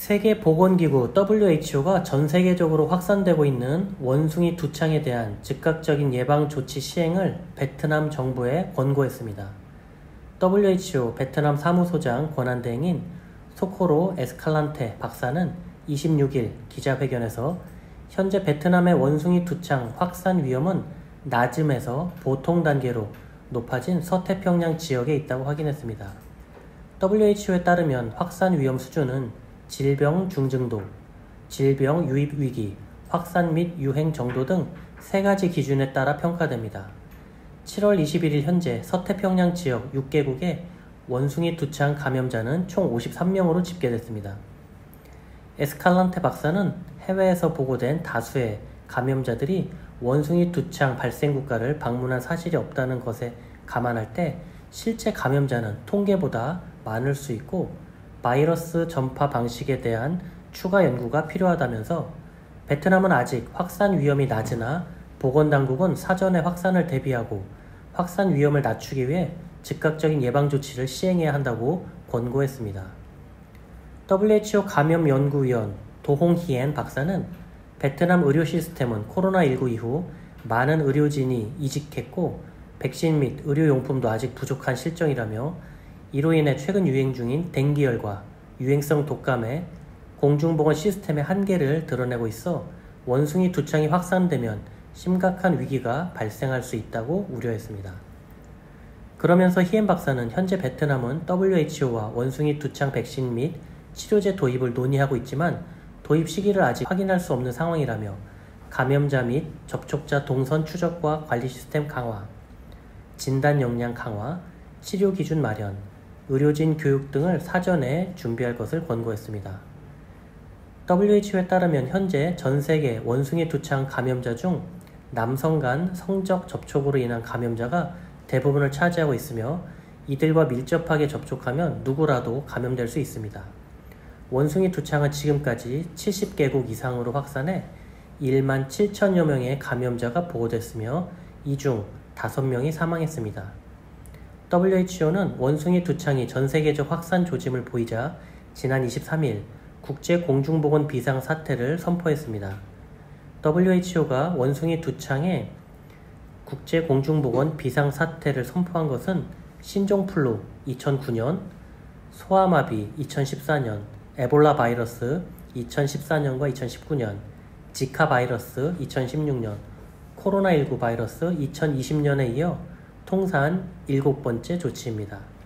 세계보건기구 WHO가 전 세계적으로 확산되고 있는 원숭이 두창에 대한 즉각적인 예방 조치 시행을 베트남 정부에 권고했습니다. WHO 베트남 사무소장 권한대행인 소코로 에스칼란테 박사는 26일 기자회견에서 현재 베트남의 원숭이 두창 확산 위험은 낮음에서 보통 단계로 높아진 서태평양 지역에 있다고 확인했습니다. WHO에 따르면 확산 위험 수준은 질병 중증도, 질병 유입 위기, 확산 및 유행 정도 등 3가지 기준에 따라 평가됩니다. 7월 21일 현재 서태평양 지역 6개국의 원숭이 두창 감염자는 총 53명으로 집계됐습니다. 에스칼란테 박사는 해외에서 보고된 다수의 감염자들이 원숭이 두창 발생 국가를 방문한 사실이 없다는 것에 감안할 때 실제 감염자는 통계보다 많을 수 있고 바이러스 전파 방식에 대한 추가 연구가 필요하다면서 베트남은 아직 확산 위험이 낮으나 보건당국은 사전에 확산을 대비하고 확산 위험을 낮추기 위해 즉각적인 예방조치를 시행해야 한다고 권고했습니다. WHO 감염연구위원 도홍히엔 박사는 베트남 의료 시스템은 코로나19 이후 많은 의료진이 이직했고 백신 및 의료용품도 아직 부족한 실정이라며 이로 인해 최근 유행 중인 댕기열과 유행성 독감의 공중보건 시스템의 한계를 드러내고 있어 원숭이 두창이 확산되면 심각한 위기가 발생할 수 있다고 우려했습니다. 그러면서 히엔 박사는 현재 베트남은 WHO와 원숭이 두창 백신 및 치료제 도입을 논의하고 있지만 도입 시기를 아직 확인할 수 없는 상황이라며 감염자 및 접촉자 동선 추적과 관리 시스템 강화, 진단 역량 강화, 치료 기준 마련, 의료진 교육 등을 사전에 준비할 것을 권고했습니다. WHO에 따르면 현재 전 세계 원숭이 두창 감염자 중 남성 간 성적 접촉으로 인한 감염자가 대부분을 차지하고 있으며 이들과 밀접하게 접촉하면 누구라도 감염될 수 있습니다. 원숭이 두창은 지금까지 70개국 이상으로 확산해 1만 7천여 명의 감염자가 보고됐으며 이 중 5명이 사망했습니다. WHO는 원숭이 두창이 전 세계적 확산 조짐을 보이자 지난 23일 국제공중보건 비상사태를 선포했습니다. WHO가 원숭이 두창의 국제공중보건 비상사태를 선포한 것은 신종플루 2009년, 소아마비 2014년, 에볼라 바이러스 2014년과 2019년, 지카 바이러스 2016년, 코로나19 바이러스 2020년에 이어 통산 7번째 조치입니다.